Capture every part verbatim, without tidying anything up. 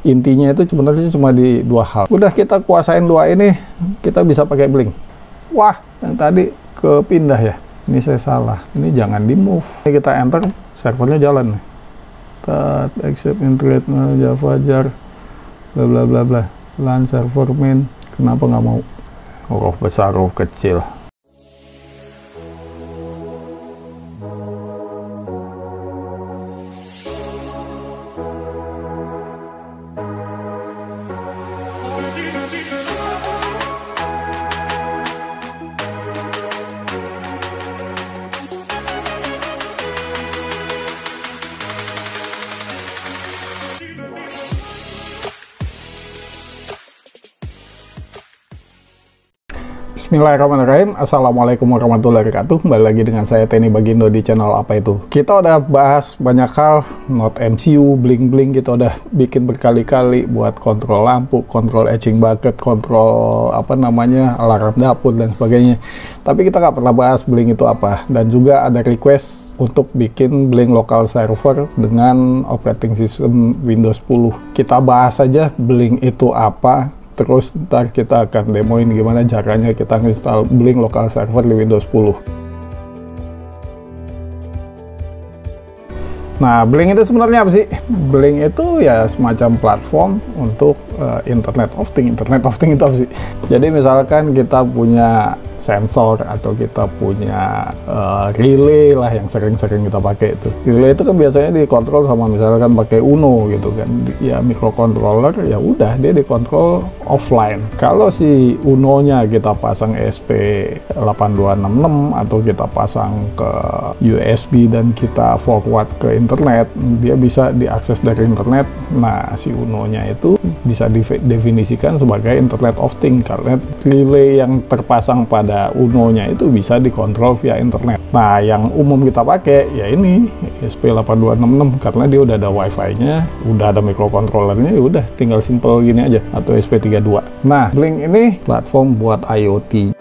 Intinya itu sebenarnya cuma di dua hal. Udah kita kuasain dua ini, kita bisa pakai Blink. Wah, yang tadi kepindah ya. Ini saya salah. Ini jangan di move. Ini kita enter, servernya jalan nih. Tat, accept internet, java jar, bla bla bla bla. LAN server main. Kenapa nggak mau? Huruf besar, huruf kecil. Bismillahirrahmanirrahim. Assalamualaikum warahmatullahi wabarakatuh. Kembali lagi dengan saya Teni Bagindo di channel Apa Itu. Kita udah bahas banyak hal, Node M C U, Blink-Blink, kita udah bikin berkali-kali buat kontrol lampu, kontrol etching bucket, kontrol apa namanya alarm dapur dan sebagainya. Tapi kita nggak pernah bahas Blink itu apa. Dan juga ada request untuk bikin Blink local server dengan operating system Windows sepuluh. Kita bahas aja Blink itu apa. Terus ntar kita akan demoin gimana caranya kita install Blink local server di Windows sepuluh. Nah, Blink itu sebenarnya apa sih? Blink itu ya semacam platform untuk uh, Internet of Things. Internet of Things itu apa sih? Jadi misalkan kita punya sensor atau kita punya uh, relay lah yang sering-sering kita pakai itu. Relay itu kan biasanya dikontrol sama misalkan pakai Uno gitu kan. Ya microcontroller ya udah dia dikontrol offline. Kalau si Uno-nya kita pasang E S P delapan dua enam enam atau kita pasang ke U S B dan kita forward ke internet, dia bisa diakses dari internet. Nah, si Uno-nya itu bisa didefinisikan sebagai Internet of Things karena relay yang terpasang pada Uno-nya itu bisa dikontrol via internet. Nah, yang umum kita pakai ya ini E S P delapan dua enam enam karena dia udah ada Wi-Fi-nya, udah ada microcontroller-nya, ya udah tinggal simple gini aja, atau E S P tiga dua. Nah, Blink ini platform buat IoT.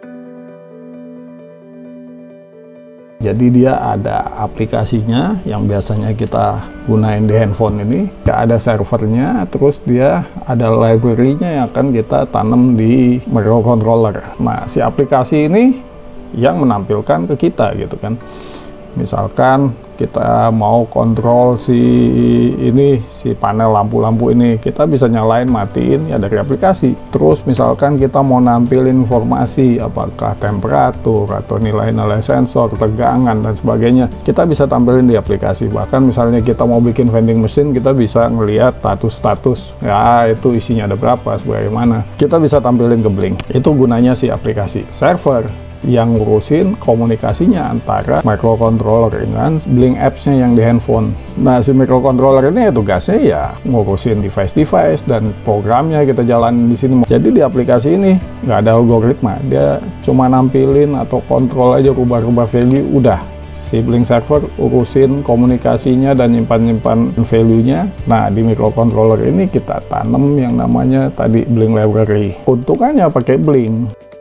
Jadi dia ada aplikasinya yang biasanya kita gunain di handphone ini, ada servernya, terus dia ada library-nya yang akan kita tanam di microcontroller. Nah, si aplikasi ini yang menampilkan ke kita gitu kan. Misalkan kita mau kontrol si ini, si panel lampu-lampu ini, kita bisa nyalain matiin ya dari aplikasi. Terus misalkan kita mau nampilin informasi apakah temperatur atau nilai-nilai sensor, tegangan dan sebagainya, kita bisa tampilin di aplikasi. Bahkan misalnya kita mau bikin vending machine, kita bisa ngelihat status-status ya itu isinya ada berapa, sebagaimana. Kita bisa tampilin ke Blink. Itu gunanya si aplikasi. Server yang ngurusin komunikasinya antara microcontroller dengan Blink apps-nya yang di handphone. Nah, si microcontroller ini ya tugasnya ya ngurusin device-device dan programnya kita jalanin di sini. Jadi di aplikasi ini nggak ada algoritma, dia cuma nampilin atau kontrol aja, rubah-rubah value, udah. Si Blink server urusin komunikasinya dan nyimpan-nyimpan value-nya. Nah, di microcontroller ini kita tanam yang namanya tadi Blink library. Untukannya pakai Blink,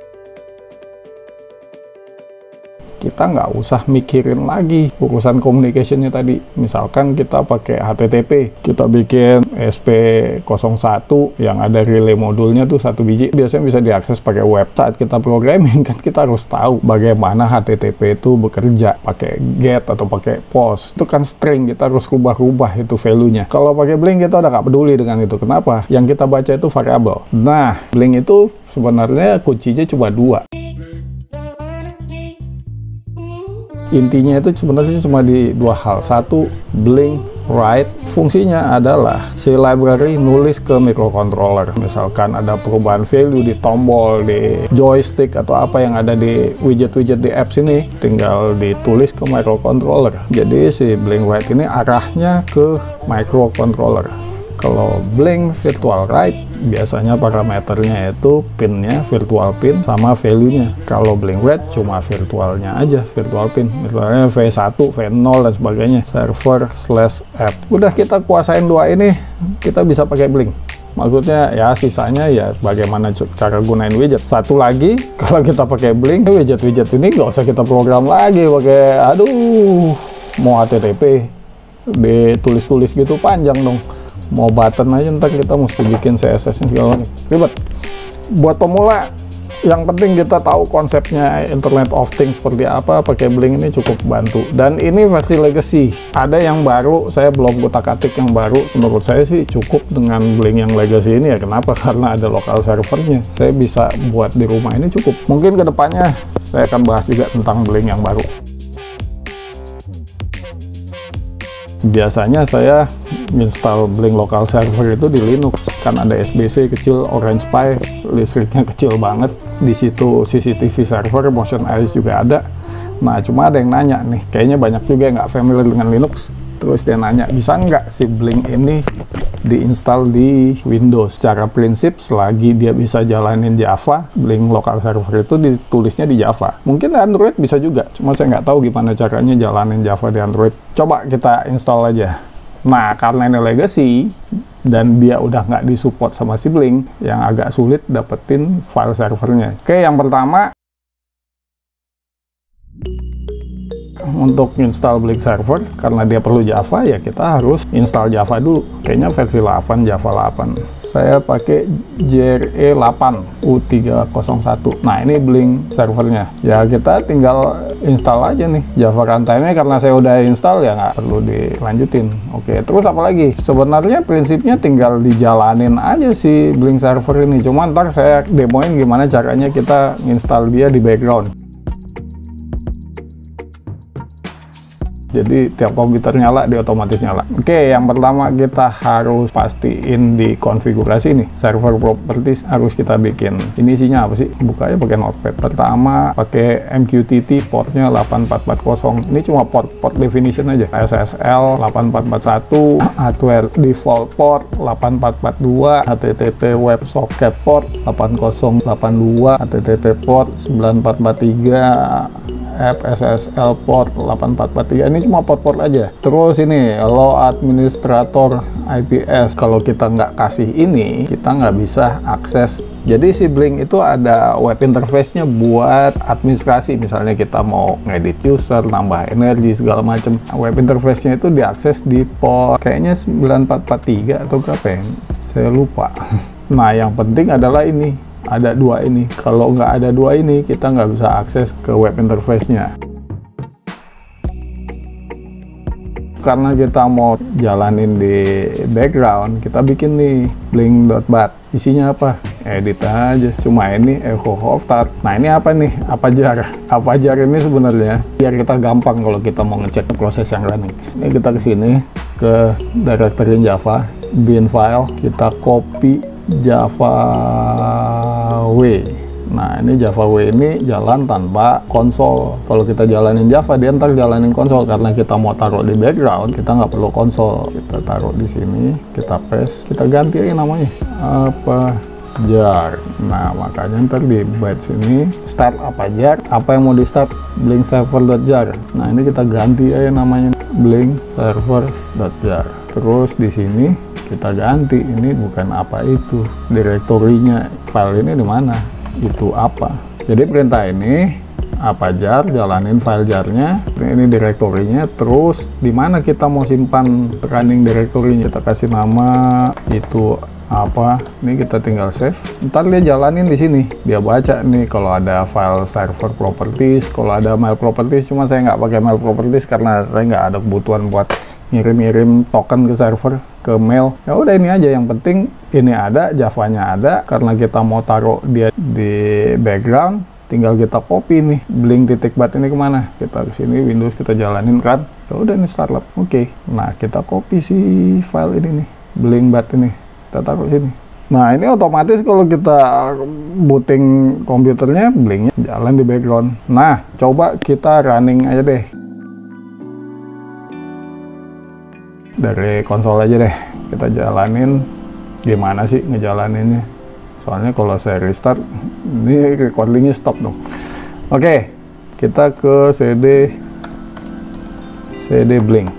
kita nggak usah mikirin lagi urusan communication-nya tadi. Misalkan kita pakai H T T P, kita bikin E S P nol satu yang ada relay modulnya tuh satu biji, biasanya bisa diakses pakai web. Saat kita programming kan kita harus tahu bagaimana H T T P itu bekerja, pakai get atau pakai post. Itu kan string, kita harus rubah-rubah itu value-nya. Kalau pakai Blink kita udah nggak peduli dengan itu. Kenapa? Yang kita baca itu variabel. Nah, Blink itu sebenarnya kuncinya cuma dua. Intinya itu sebenarnya cuma di dua hal. Satu, Blink write, fungsinya adalah si library nulis ke microcontroller. Misalkan ada perubahan value di tombol, di joystick atau apa yang ada di widget-widget di apps ini, tinggal ditulis ke microcontroller. Jadi si Blink write ini arahnya ke microcontroller. Kalau Blink virtual write, biasanya parameternya itu pinnya, virtual pin sama value-nya. Kalau Blink write cuma virtualnya aja, virtual pin. Misalnya V satu, V nol dan sebagainya. Server slash app. Udah kita kuasain dua ini, kita bisa pakai Blink. Maksudnya ya sisanya ya bagaimana cara gunain widget. Satu lagi, kalau kita pakai Blink, widget-widget ini nggak usah kita program lagi pakai, aduh, mau H T T P ditulis-tulis gitu panjang dong. mau button aja ntar kita mesti bikin C S S nya segala macam, ribet. Buat pemula yang penting kita tahu konsepnya Internet of Things seperti apa, pakai Blink ini cukup bantu. Dan ini versi legacy, ada yang baru, saya belum kutak-atik yang baru. Menurut saya sih cukup dengan Blink yang legacy ini ya. Kenapa? Karena ada lokal servernya, saya bisa buat di rumah ini cukup. Mungkin kedepannya saya akan bahas juga tentang Blink yang baru. Biasanya saya install Blink local server itu di Linux, kan ada S B C kecil, Orange Pi, listriknya kecil banget. Di situ C C T V server, Motion Iris juga ada. Nah, cuma ada yang nanya nih, kayaknya banyak juga yang nggak familiar dengan Linux. Terus dia nanya, bisa nggak si Blink ini diinstal di Windows? Secara prinsip, selagi dia bisa jalanin Java, Blink local server itu ditulisnya di Java. Mungkin Android bisa juga, cuma saya nggak tahu gimana caranya jalanin Java di Android. Coba kita install aja. Nah, karena ini legacy, dan dia udah nggak disupport sama si Blink, yang agak sulit dapetin file servernya. Oke, yang pertama, untuk install Blink server, karena dia perlu Java, ya kita harus install Java dulu. Kayaknya versi delapan, Java delapan. Saya pakai J R E delapan U tiga nol satu. Nah, ini Blink servernya. Ya, kita tinggal install aja nih Java runtime-nya, karena saya udah install ya nggak perlu dilanjutin. Oke, terus apa lagi? Sebenarnya prinsipnya tinggal dijalanin aja si Blink server ini. Cuma ntar saya demoin gimana caranya kita install dia di background. Jadi tiap komputer nyala, dia otomatis nyala. Oke, yang pertama kita harus pastiin di konfigurasi nih, server properties harus kita bikin. Ini isinya apa sih? Bukanya pakai notepad. Pertama pakai M Q T T, portnya delapan empat empat nol. Ini cuma port port definition aja. S S L delapan empat empat satu, hardware default port delapan empat empat dua, H T T P web socket port delapan nol delapan dua, H T T P port sembilan empat empat tiga, F S S L port delapan empat empat tiga. Ini cuma port-port aja. Terus ini allow administrator I P S. Kalau kita nggak kasih ini, kita nggak bisa akses. Jadi si Blink itu ada web interface-nya buat administrasi. Misalnya kita mau ngedit user, nambah energi segala macam. Web interface-nya itu diakses di port kayaknya sembilan empat empat tiga atau berapa ya? Saya lupa. Nah, yang penting adalah ini. Ada dua ini. Kalau nggak ada dua ini, kita nggak bisa akses ke web interface-nya. Karena kita mau jalanin di background, kita bikin nih blink.bat. Isinya apa? Edit aja. Cuma ini echo of start. Nah, ini apa nih? Apa jar? Apa jar ini sebenarnya biar kita gampang kalau kita mau ngecek proses yang running. Ini kita ke sini ke directory Java, bin file, kita copy Java W. Nah, ini Java W ini jalan tanpa konsol. Kalau kita jalanin Java, dia ntar jalanin konsol. Karena kita mau taruh di background, kita nggak perlu konsol. Kita taruh di sini, kita paste, kita ganti aja namanya. Apa jar. Nah, makanya ntar di batch ini start apa jar. Apa yang mau di start? Blink server.jar. Nah, ini kita ganti aja namanya blink server.jar. Terus di sini kita ganti, ini bukan apa itu, direktorinya, file ini di mana, itu apa. Jadi perintah ini apa jar, jalanin file jarnya, ini direktorinya. Terus di mana kita mau simpan running direktorinya, kita kasih nama itu apa. Ini kita tinggal save, ntar dia jalanin di sini, dia baca nih kalau ada file server properties, kalau ada mail properties. Cuma saya nggak pakai mail properties karena saya nggak ada kebutuhan buat ngirim-ngirim token ke server, ke mail. Ya udah, ini aja yang penting ini ada, Javanya ada. Karena kita mau taruh dia di background, tinggal kita copy nih blink titik bat ini kemana, kita ke sini Windows, kita jalanin kan. Ya udah, ini startup. Oke, okay. Nah kita copy si file ini nih, blink bat ini, kita taruh sini. Nah, ini otomatis kalau kita booting komputernya, blinknya jalan di background. Nah, coba kita running aja deh dari konsol aja deh, kita jalanin. Gimana sih ngejalaninnya? Soalnya kalau saya restart, ini recordingnya stop dong. Oke, kita ke cd cd blink.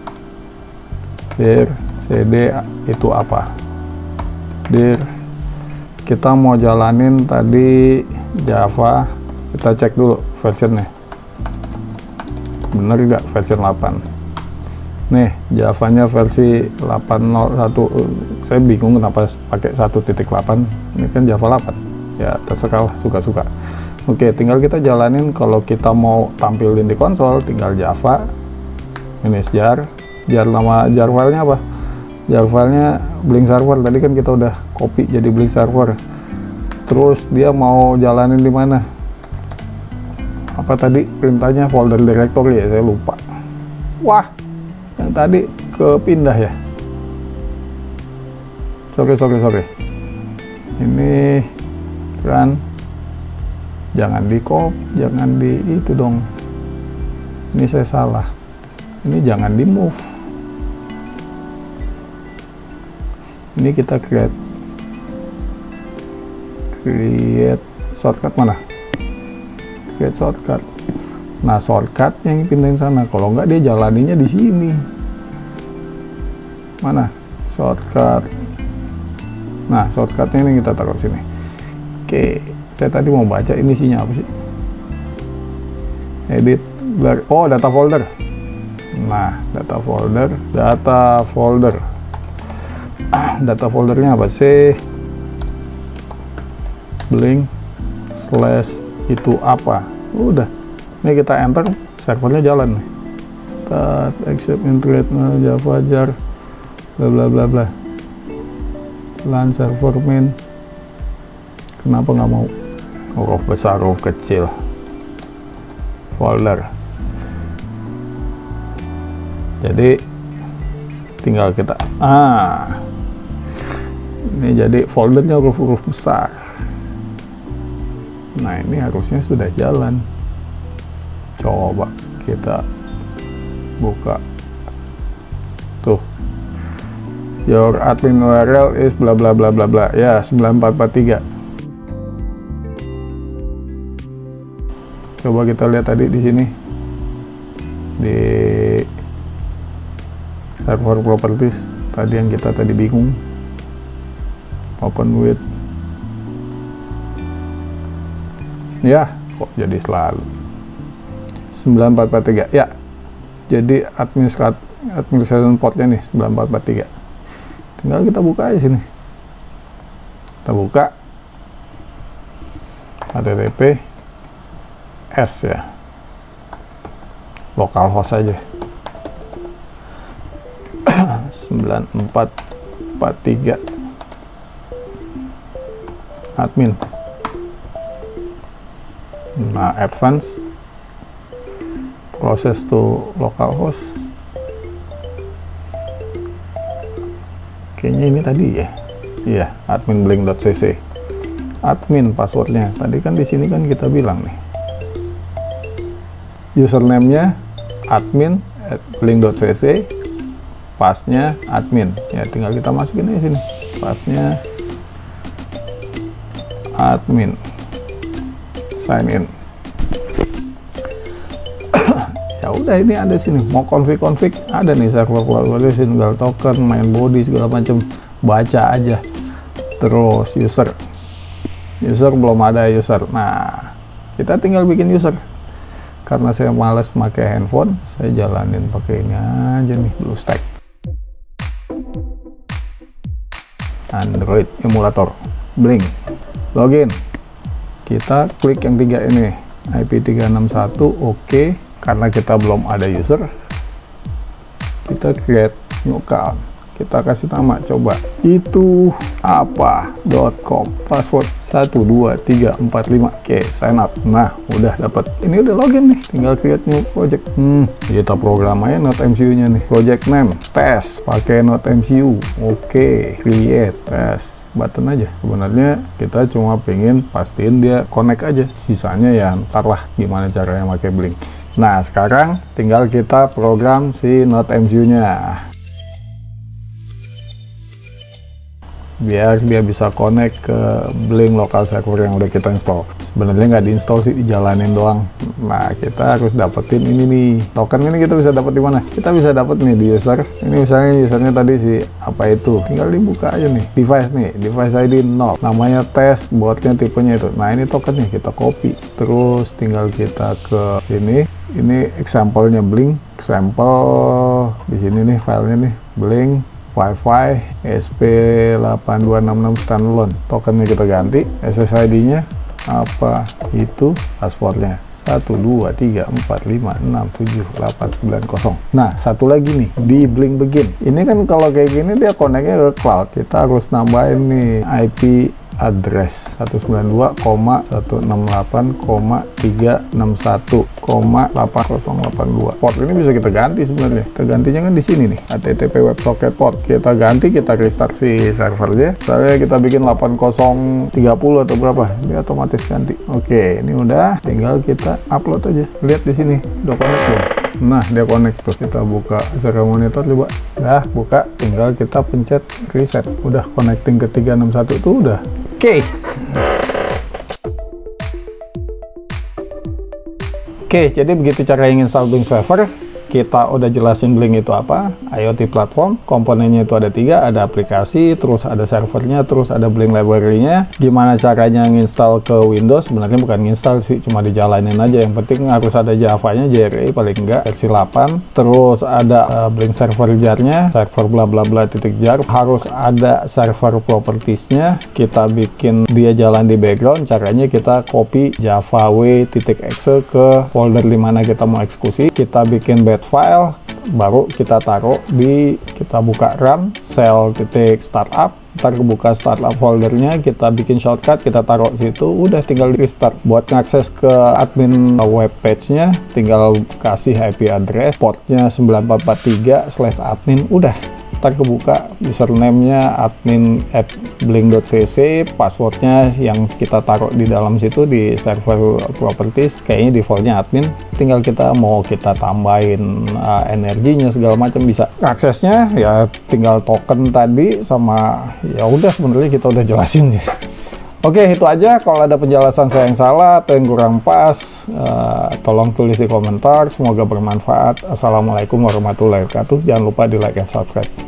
Dir cd itu apa? Dir kita mau jalanin tadi Java, kita cek dulu versionnya. Bener nggak version delapan? Nih, Java-nya versi delapan nol satu. Saya bingung kenapa pakai satu titik delapan. Ini kan Java delapan. Ya, terserah lah, suka-suka. Oke, tinggal kita jalanin. Kalau kita mau tampilin di konsol, tinggal Java. Ini jar. Jar nama jar filenya apa? Jar filenya Blink Server. Tadi kan kita udah copy jadi Blink Server. Terus dia mau jalanin di mana? Apa tadi perintahnya? Folder directory ya, saya lupa. Wah, yang tadi kepindah ya. Sorry, sorry, sorry. Ini run. Jangan di copy, jangan di itu dong. Ini saya salah. Ini jangan di move. Ini kita create. Create shortcut mana? Create shortcut. Nah, shortcut yang pindahin sana. Kalau nggak dia jalaninya di sini. Mana? Shortcut. Nah, shortcutnya ini kita taruh sini. Oke, saya tadi mau baca ini isinya apa sih? Edit, blur. Oh, data folder. Nah, data folder, data folder. Ah, data foldernya apa sih? Blink slash itu apa? Udah. Ini kita enter, servernya jalan nih. Tat, accept integrate Java jar, bla bla bla bla. Lan server main. Kenapa nggak mau? Huruf besar, huruf kecil. Folder. Jadi tinggal kita. Ah, ini jadi foldernya huruf-huruf besar. Nah, ini harusnya sudah jalan. Coba kita buka tuh, your admin U R L is bla bla bla bla bla ya, sembilan empat empat tiga. Coba kita lihat tadi di sini di server properties tadi yang kita tadi bingung. Open with, ya kok jadi selalu sembilan empat empat tiga ya, jadi administrat administration portnya nih sembilan empat empat tiga. Tinggal kita buka aja sini, kita buka H T T P S ya, localhost aja sembilan empat empat tiga admin. Nah, advance proses to localhost. Kayaknya ini tadi ya. Iya, admin blink.cc. Admin passwordnya. Tadi kan di sini kan kita bilang nih. Username-nya admin at blink.cc. Passnya admin. Ya, tinggal kita masukin aja sini. Passnya admin. Sign in. Ya udah, ini ada sini. Mau config-config ada nih, server quality, single token, main body segala macam. Baca aja. Terus user. User belum ada user. Nah, kita tinggal bikin user. Karena saya males pakai handphone, saya jalanin pakai ini aja nih, BlueStack. Android emulator. Blink. Login. Kita klik yang tiga ini, I P tiga enam satu, oke. Okay. Karena kita belum ada user, kita create new account. Kita kasih nama, coba itu apa .com, password satu dua tiga empat lima. Oke, okay, sign up. Nah, udah dapat. Ini udah login nih, tinggal create new project. Hmm, kita program aja Node M C U nya nih. Project name test, pakai Node M C U. Oke, okay, create test button aja. Sebenarnya kita cuma pengen pastiin dia connect aja, sisanya ya ntar lah gimana caranya pakai Blink. Nah, sekarang tinggal kita program si Node M C U nya biar dia bisa connect ke Blink local server yang udah kita install. Sebenarnya nggak diinstall sih, dijalanin doang. Nah, kita harus dapetin ini nih, token ini kita bisa dapat di mana? Kita bisa dapat nih di user. Ini misalnya usernya tadi si apa itu, tinggal dibuka aja nih, device nih, device I D nol, namanya test, botnya tipenya itu. Nah, ini tokennya kita copy, terus tinggal kita ke sini, ini example-nya Blink, example di sini nih filenya nih, Blink Wi-Fi E S P delapan dua enam enam standalone. Tokennya kita ganti, S S I D-nya apa itu, passwordnya satu dua tiga empat lima enam tujuh delapan sembilan nol. Nah, satu lagi nih di Blink Begin. Ini kan kalau kayak gini dia connect-nya ke cloud. Kita harus nambahin nih I P address seratus sembilan puluh dua koma seratus enam puluh delapan koma tiga enam satu koma delapan nol delapan dua. Port ini bisa kita ganti sebenarnya. Kita gantinya kan di sini nih, H T T P WebSocket port. Kita ganti, kita restart si servernya. Misalnya kita bikin delapan nol tiga nol atau berapa, dia otomatis ganti. Oke, ini udah, tinggal kita upload aja. Lihat di sini, udah connect belum? Nah, dia connect tuh. Kita buka serial monitor coba. Nah, buka, tinggal kita pencet reset. Udah connecting ke tiga enam satu tuh udah. Oke. Okay. Oke, okay, jadi begitu cara install Blink server. Kita udah jelasin Blink itu apa, IoT platform, komponennya itu ada tiga, ada aplikasi, terus ada servernya, terus ada Blink library-nya. Gimana caranya nginstal ke Windows? Sebenarnya bukan nginstal sih, cuma dijalanin aja. Yang penting harus ada Java-nya, J R E paling enggak, versi delapan. Terus ada uh, Blink server jar-nya, server bla bla bla titik jar. Harus ada server properties-nya. Kita bikin dia jalan di background. Caranya kita copy java w titik exe ke folder di mana kita mau eksekusi. Kita bikin file, baru kita taruh di, kita buka run shell titik startup, ntar kebuka startup foldernya, kita bikin shortcut, kita taruh situ, udah tinggal di restart. Buat ngakses ke admin web page-nya, tinggal kasih I P address, portnya sembilan empat empat tiga slash admin, udah. Ntar kebuka username-nya admin at blink dot c c, passwordnya yang kita taruh di dalam situ di server properties, kayaknya defaultnya admin. Tinggal kita mau kita tambahin uh, energinya segala macam bisa. Aksesnya ya tinggal token tadi sama, ya udah sebenarnya kita udah jelasin ya. Oke, itu aja. Kalau ada penjelasan saya yang salah atau yang kurang pas, uh, tolong tulis di komentar. Semoga bermanfaat. Assalamualaikum warahmatullahi wabarakatuh. Jangan lupa di like dan subscribe.